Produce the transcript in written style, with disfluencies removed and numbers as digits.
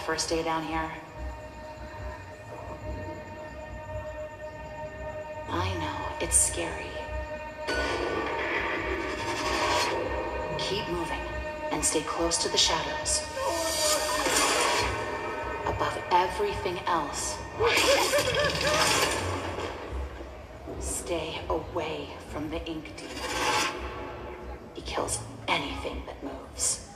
first day down here. I know, it's scary. Keep moving and stay close to the shadows. Above everything else, stay away from the Ink Demon. He kills anything that moves.